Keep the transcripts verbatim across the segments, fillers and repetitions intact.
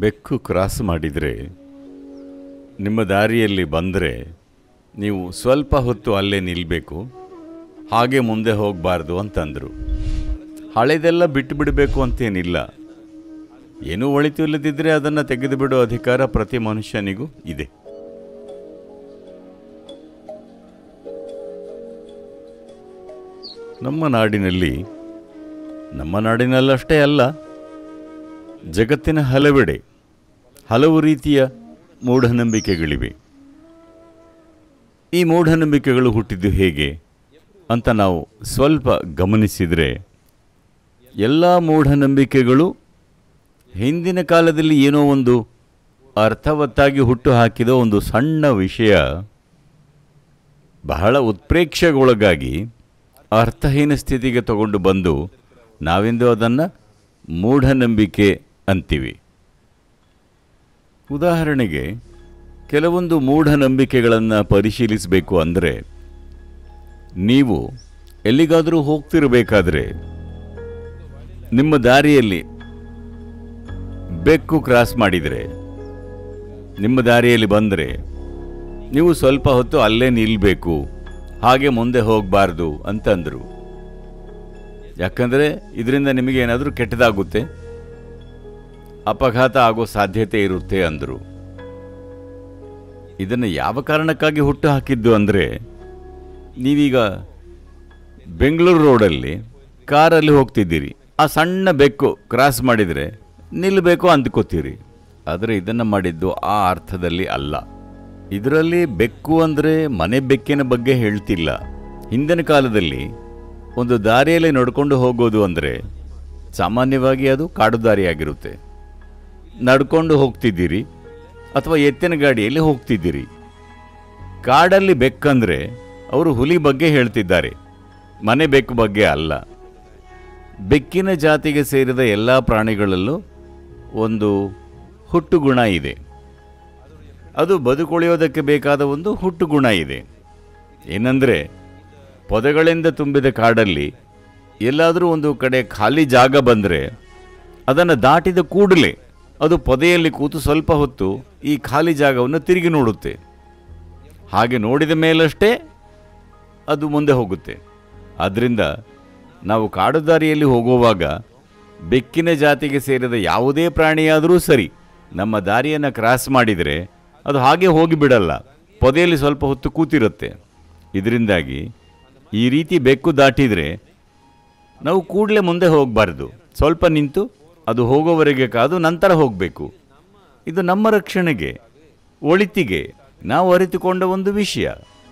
ಬೆಕ್ಕು ಕ್ರಾಸ್ ಮಾಡಿದರೆ ನಿಮ್ಮ ದಾರಿಯಲ್ಲಿ ಬಂದರೆ ನೀವು ಸ್ವಲ್ಪ ಹೊತ್ತು ಅಲ್ಲೇ ನಿಲ್ಲಬೇಕು, ಹಾಗೆ ಮುಂದೆ ಹೋಗಬಾರ್ದು ಅಂತಂದರು. ಹಳೆದೆಲ್ಲ ಬಿಟ್ಟು ಬಿಡಬೇಕು ಅಂತೇನಿಲ್ಲ. ಏನೂ ಒಳಿತು ಇಲ್ಲದಿದ್ದರೆ ಅದನ್ನು ತೆಗೆದು ಬಿಡೋ ಅಧಿಕಾರ ಪ್ರತಿ ಮನುಷ್ಯನಿಗೂ ಇದೆ. ನಮ್ಮ ನಾಡಿನಲ್ಲಿ, ನಮ್ಮ ನಾಡಿನಲ್ಲಷ್ಟೇ ಅಲ್ಲ, ಜಗತ್ತಿನ ಹಲವೆಡೆ ಹಲವು ರೀತಿಯ ಮೂಢನಂಬಿಕೆಗಳಿವೆ. ಈ ಮೂಢನಂಬಿಕೆಗಳು ಹುಟ್ಟಿದ್ದು ಹೇಗೆ ಅಂತ ನಾವು ಸ್ವಲ್ಪ ಗಮನಿಸಿದರೆ, ಎಲ್ಲ ಮೂಢನಂಬಿಕೆಗಳು ಹಿಂದಿನ ಕಾಲದಲ್ಲಿ ಏನೋ ಒಂದು ಅರ್ಥವತ್ತಾಗಿ ಹುಟ್ಟು ಹಾಕಿದ ಒಂದು ಸಣ್ಣ ವಿಷಯ ಬಹಳ ಉತ್ಪ್ರೇಕ್ಷೆಗೊಳಗಾಗಿ ಅರ್ಥಹೀನ ಸ್ಥಿತಿಗೆ ತಗೊಂಡು ಬಂದು ನಾವಿಂದು ಅದನ್ನು ಮೂಢನಂಬಿಕೆ ಅಂತೀವಿ. ಉದಾಹರಣೆಗೆ, ಕೆಲವೊಂದು ಮೂಢನಂಬಿಕೆಗಳನ್ನು ಪರಿಶೀಲಿಸಬೇಕು ಅಂದರೆ, ನೀವು ಎಲ್ಲಿಗಾದರೂ ಹೋಗ್ತಿರಬೇಕಾದ್ರೆ ನಿಮ್ಮ ದಾರಿಯಲ್ಲಿ ಬೆಕ್ಕು ಕ್ರಾಸ್ ಮಾಡಿದರೆ, ನಿಮ್ಮ ದಾರಿಯಲ್ಲಿ ಬಂದರೆ ನೀವು ಸ್ವಲ್ಪ ಹೊತ್ತು ಅಲ್ಲೇ ನಿಲ್ಲಬೇಕು, ಹಾಗೆ ಮುಂದೆ ಹೋಗಬಾರ್ದು ಅಂತಂದರು. ಯಾಕಂದರೆ ಇದರಿಂದ ನಿಮಗೇನಾದರೂ ಕೆಟ್ಟದಾಗುತ್ತೆ, ಅಪಘಾತ ಆಗೋ ಸಾಧ್ಯತೆ ಇರುತ್ತೆ ಅಂದರು. ಇದನ್ನು ಯಾವ ಕಾರಣಕ್ಕಾಗಿ ಹುಟ್ಟು ಹಾಕಿದ್ದು ಅಂದರೆ, ನೀವೀಗ ಬೆಂಗಳೂರು ರೋಡಲ್ಲಿ ಕಾರಲ್ಲಿ ಹೋಗ್ತಿದ್ದೀರಿ, ಆ ಸಣ್ಣ ಬೆಕ್ಕು ಕ್ರಾಸ್ ಮಾಡಿದರೆ ನಿಲ್ಲಬೇಕು ಅಂದ್ಕೋತೀರಿ. ಆದರೆ ಇದನ್ನು ಮಾಡಿದ್ದು ಆ ಅರ್ಥದಲ್ಲಿ ಅಲ್ಲ. ಇದರಲ್ಲಿ ಬೆಕ್ಕು ಅಂದರೆ ಮನೆ ಬೆಕ್ಕಿನ ಬಗ್ಗೆ ಹೇಳ್ತಿಲ್ಲ. ಹಿಂದಿನ ಕಾಲದಲ್ಲಿ ಒಂದು ದಾರಿಯಲ್ಲಿ ನಡ್ಕೊಂಡು ಹೋಗೋದು ಅಂದರೆ ಸಾಮಾನ್ಯವಾಗಿ ಅದು ಕಾಡು ದಾರಿಯಾಗಿರುತ್ತೆ. ನಡ್ಕೊಂಡು ಹೋಗ್ತಿದ್ದೀರಿ ಅಥವಾ ಎತ್ತಿನ ಗಾಡಿಯಲ್ಲಿ ಹೋಗ್ತಿದ್ದೀರಿ. ಕಾಡಲ್ಲಿ ಬೆಕ್ಕಂದರೆ ಅವರು ಹುಲಿ ಬಗ್ಗೆ ಹೇಳ್ತಿದ್ದಾರೆ, ಮನೆ ಬೆಕ್ಕು ಬಗ್ಗೆ ಅಲ್ಲ. ಬೆಕ್ಕಿನ ಜಾತಿಗೆ ಸೇರಿದ ಎಲ್ಲ ಪ್ರಾಣಿಗಳಲ್ಲೂ ಒಂದು ಹುಟ್ಟುಗುಣ ಇದೆ. ಅದು ಬದುಕುಳಿಯೋದಕ್ಕೆ ಬೇಕಾದ ಒಂದು ಹುಟ್ಟುಗುಣ ಇದೆ. ಏನಂದರೆ, ಪೊದೆಗಳಿಂದ ತುಂಬಿದ ಕಾಡಲ್ಲಿ ಎಲ್ಲಾದರೂ ಒಂದು ಕಡೆ ಖಾಲಿ ಜಾಗ ಬಂದರೆ ಅದನ್ನು ದಾಟಿದ ಕೂಡಲೇ ಅದು ಪೊದೆಯಲ್ಲಿ ಕೂತು ಸ್ವಲ್ಪ ಹೊತ್ತು ಈ ಖಾಲಿ ಜಾಗವನ್ನು ತಿರುಗಿ ನೋಡುತ್ತೆ. ಹಾಗೆ ನೋಡಿದ ಮೇಲಷ್ಟೇ ಅದು ಮುಂದೆ ಹೋಗುತ್ತೆ. ಆದ್ದರಿಂದ ನಾವು ಕಾಡು ದಾರಿಯಲ್ಲಿ ಹೋಗುವಾಗ ಬೆಕ್ಕಿನ ಜಾತಿಗೆ ಸೇರಿದ ಯಾವುದೇ ಪ್ರಾಣಿಯಾದರೂ ಸರಿ, ನಮ್ಮ ದಾರಿಯನ್ನು ಕ್ರಾಸ್ ಮಾಡಿದರೆ ಅದು ಹಾಗೆ ಹೋಗಿಬಿಡಲ್ಲ, ಪೊದೆಯಲ್ಲಿ ಸ್ವಲ್ಪ ಹೊತ್ತು ಕೂತಿರುತ್ತೆ. ಇದರಿಂದಾಗಿ ಈ ರೀತಿ ಬೆಕ್ಕು ದಾಟಿದರೆ ನಾವು ಕೂಡಲೇ ಮುಂದೆ ಹೋಗಬಾರ್ದು, ಸ್ವಲ್ಪ ನಿಂತು ಅದು ಹೋಗೋವರೆಗೆ ಕಾದು ನಂತರ ಹೋಗಬೇಕು. ಇದು ನಮ್ಮ ರಕ್ಷಣೆಗೆ, ಒಳಿತಿಗೆ ನಾವು ಅರಿತುಕೊಂಡ ಒಂದು ವಿಷಯ.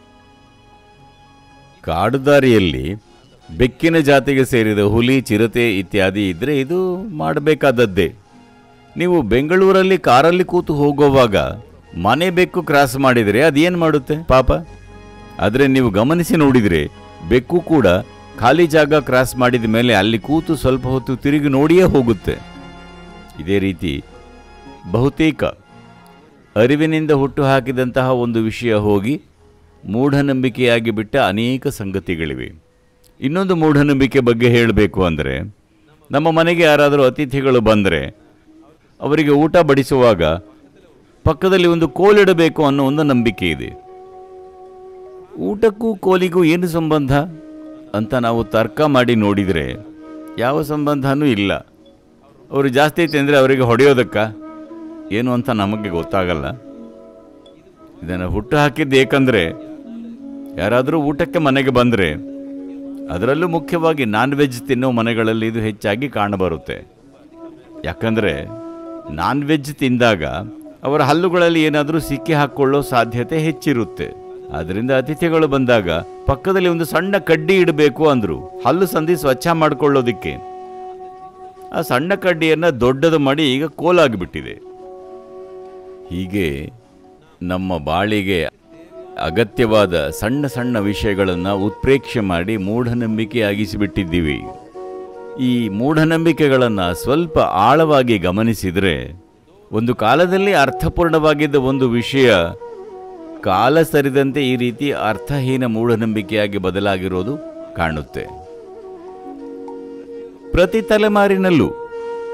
ಕಾಡು ದಾರಿಯಲ್ಲಿ ಬೆಕ್ಕಿನ ಜಾತಿಗೆ ಸೇರಿದ ಹುಲಿ, ಚಿರತೆ ಇತ್ಯಾದಿ ಇದ್ದರೆ ಇದು ಮಾಡಬೇಕಾದದ್ದೇ. ನೀವು ಬೆಂಗಳೂರಲ್ಲಿ ಕಾರಲ್ಲಿ ಕೂತು ಹೋಗುವಾಗ ಮನೆ ಬೆಕ್ಕು ಕ್ರಾಸ್ ಮಾಡಿದರೆ ಅದೇನು ಮಾಡುತ್ತೆ ಪಾಪ. ಆದರೆ ನೀವು ಗಮನಿಸಿ ನೋಡಿದರೆ ಬೆಕ್ಕು ಕೂಡ ಖಾಲಿ ಜಾಗ ಕ್ರಾಸ್ ಮಾಡಿದ ಮೇಲೆ ಅಲ್ಲಿ ಕೂತು ಸ್ವಲ್ಪ ಹೊತ್ತು ತಿರುಗಿ ನೋಡಿಯೇ ಹೋಗುತ್ತೆ. ಇದೇ ರೀತಿ ಬಹುತೇಕ ಅರಿವಿನಿಂದ ಹುಟ್ಟು ಹಾಕಿದಂತಹ ಒಂದು ವಿಷಯ ಹೋಗಿ ಮೂಢನಂಬಿಕೆಯಾಗಿ ಬಿಟ್ಟ ಅನೇಕ ಸಂಗತಿಗಳಿವೆ. ಇನ್ನೊಂದು ಮೂಢನಂಬಿಕೆ ಬಗ್ಗೆ ಹೇಳಬೇಕು ಅಂದರೆ, ನಮ್ಮ ಮನೆಗೆ ಯಾರಾದರೂ ಅತಿಥಿಗಳು ಬಂದರೆ ಅವರಿಗೆ ಊಟ ಬಡಿಸುವಾಗ ಪಕ್ಕದಲ್ಲಿ ಒಂದು ಕೋಲಿಡಬೇಕು ಅನ್ನೋ ಒಂದು ನಂಬಿಕೆ ಇದೆ. ಊಟಕ್ಕೂ ಕೋಲಿಗೂ ಏನು ಸಂಬಂಧ ಅಂತ ನಾವು ತರ್ಕ ಮಾಡಿ ನೋಡಿದರೆ ಯಾವ ಸಂಬಂಧನೂ ಇಲ್ಲ. ಅವರು ಜಾಸ್ತಿ ತಿಂದರೆ ಅವರಿಗೆ ಹೊಡೆಯೋದಕ್ಕ ಏನು ಅಂತ ನಮಗೆ ಗೊತ್ತಾಗಲ್ಲ. ಇದನ್ನು ಹುಟ್ಟು ಹಾಕಿದ್ದು ಏಕೆಂದರೆ, ಯಾರಾದರೂ ಊಟಕ್ಕೆ ಮನೆಗೆ ಬಂದರೆ, ಅದರಲ್ಲೂ ಮುಖ್ಯವಾಗಿ ನಾನ್ ವೆಜ್ ತಿನ್ನೋ ಮನೆಗಳಲ್ಲಿ ಇದು ಹೆಚ್ಚಾಗಿ ಕಾಣಬರುತ್ತೆ. ಯಾಕಂದರೆ ನಾನ್ ವೆಜ್ ತಿಂದಾಗ ಅವರ ಹಲ್ಲುಗಳಲ್ಲಿ ಏನಾದರೂ ಸಿಕ್ಕಿ ಹಾಕ್ಕೊಳ್ಳೋ ಸಾಧ್ಯತೆ ಹೆಚ್ಚಿರುತ್ತೆ. ಆದ್ದರಿಂದ ಅತಿಥಿಗಳು ಬಂದಾಗ ಪಕ್ಕದಲ್ಲಿ ಒಂದು ಸಣ್ಣ ಕಡ್ಡಿ ಇಡಬೇಕು ಅಂದರು, ಹಲ್ಲು ಸಂಧಿ ಸ್ವಚ್ಛ ಮಾಡಿಕೊಳ್ಳೋದಕ್ಕೆ. ಆ ಸಣ್ಣ ಕಡ್ಡಿಯನ್ನು ದೊಡ್ಡದು ಮಾಡಿ ಈಗ ಕೋಲಾಗಿಬಿಟ್ಟಿದೆ. ಹೀಗೆ ನಮ್ಮ ಬಾಳಿಗೆ ಅಗತ್ಯವಾದ ಸಣ್ಣ ಸಣ್ಣ ವಿಷಯಗಳನ್ನು ಉತ್ಪ್ರೇಕ್ಷೆ ಮಾಡಿ ಮೂಢನಂಬಿಕೆಯಾಗಿಸಿಬಿಟ್ಟಿದ್ದೀವಿ. ಈ ಮೂಢನಂಬಿಕೆಗಳನ್ನು ಸ್ವಲ್ಪ ಆಳವಾಗಿ ಗಮನಿಸಿದರೆ, ಒಂದು ಕಾಲದಲ್ಲಿ ಅರ್ಥಪೂರ್ಣವಾಗಿದ್ದ ಒಂದು ವಿಷಯ ಕಾಲ ಸರಿದಂತೆ ಈ ರೀತಿ ಅರ್ಥಹೀನ ಮೂಢನಂಬಿಕೆಯಾಗಿ ಬದಲಾಗಿರೋದು ಕಾಣುತ್ತೆ. ಪ್ರತಿ ತಲೆಮಾರಿನಲ್ಲೂ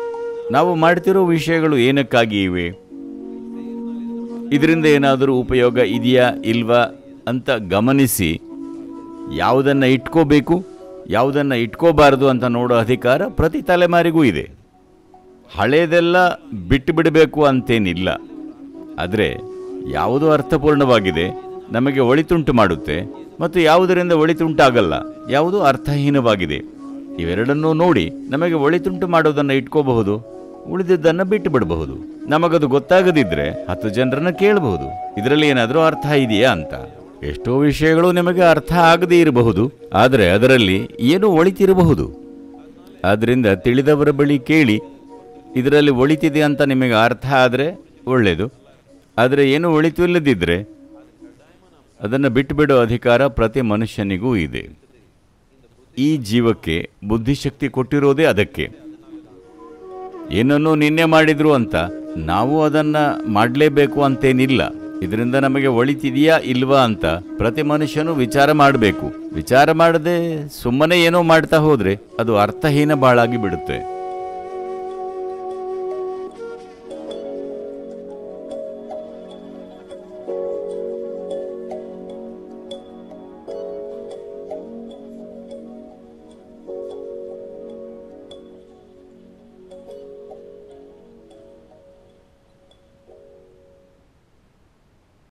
ನಾವು ಮಾಡ್ತಿರೋ ವಿಷಯಗಳು ಏನಕ್ಕಾಗಿ ಇವೆ, ಇದರಿಂದ ಏನಾದರೂ ಉಪಯೋಗ ಇದೆಯಾ ಇಲ್ವಾ ಅಂತ ಗಮನಿಸಿ ಯಾವುದನ್ನು ಇಟ್ಕೋಬೇಕು ಯಾವುದನ್ನು ಇಟ್ಕೋಬಾರದು ಅಂತ ನೋಡೋ ಅಧಿಕಾರ ಪ್ರತಿ ತಲೆಮಾರಿಗೂ ಇದೆ. ಹಳೇದೆಲ್ಲ ಬಿಟ್ಟು ಬಿಡಬೇಕು ಅಂತೇನಿಲ್ಲ. ಆದರೆ ಯಾವುದು ಅರ್ಥಪೂರ್ಣವಾಗಿದೆ, ನಮಗೆ ಒಳಿತುಂಟು ಮಾಡುತ್ತೆ, ಮತ್ತು ಯಾವುದರಿಂದ ಒಳಿತುಂಟಾಗಲ್ಲ, ಯಾವುದು ಅರ್ಥಹೀನವಾಗಿದೆ, ಇವೆರಡನ್ನೂ ನೋಡಿ ನಮಗೆ ಒಳಿತುಂಟು ಮಾಡೋದನ್ನು ಇಟ್ಕೋಬಹುದು, ಉಳಿದಿದ್ದನ್ನು ಬಿಟ್ಟು ಬಿಡಬಹುದು. ನಮಗದು ಗೊತ್ತಾಗದಿದ್ದರೆ ಹತ್ತು ಜನರನ್ನು ಕೇಳಬಹುದು, ಇದರಲ್ಲಿ ಏನಾದರೂ ಅರ್ಥ ಇದೆಯಾ ಅಂತ. ಎಷ್ಟೋ ವಿಷಯಗಳು ನಿಮಗೆ ಅರ್ಥ ಆಗದೇ ಇರಬಹುದು, ಆದರೆ ಅದರಲ್ಲಿ ಏನೂ ಒಳಿತಿರಬಹುದು. ಆದ್ದರಿಂದ ತಿಳಿದವರ ಬಳಿ ಕೇಳಿ, ಇದರಲ್ಲಿ ಒಳಿತಿದೆ ಅಂತ ನಿಮಗೆ ಅರ್ಥ ಆದರೆ ಒಳ್ಳೆಯದು, ಆದರೆ ಏನೂ ಒಳಿತು ಇಲ್ಲದಿದ್ದರೆ ಅದನ್ನು ಬಿಟ್ಟುಬಿಡೋ ಅಧಿಕಾರ ಪ್ರತಿ ಮನುಷ್ಯನಿಗೂ ಇದೆ. ಈ ಜೀವಕ್ಕೆ ಬುದ್ಧಿಶಕ್ತಿ ಕೊಟ್ಟಿರೋದೇ ಅದಕ್ಕೆ. ಏನನ್ನೂ ನಿನ್ನೆ ಮಾಡಿದ್ರು ಅಂತ ನಾವು ಅದನ್ನು ಮಾಡಲೇಬೇಕು ಅಂತೇನಿಲ್ಲ. ಇದರಿಂದ ನಮಗೆ ಒಳಿತಿದೆಯಾ ಇಲ್ವಾ ಅಂತ ಪ್ರತಿ ಮನುಷ್ಯನೂ ವಿಚಾರ ಮಾಡಬೇಕು. ವಿಚಾರ ಮಾಡದೆ ಸುಮ್ಮನೆ ಏನೋ ಮಾಡ್ತಾ ಹೋದರೆ ಅದು ಅರ್ಥಹೀನ ಬಾಳಾಗಿ ಬಿಡುತ್ತೆ.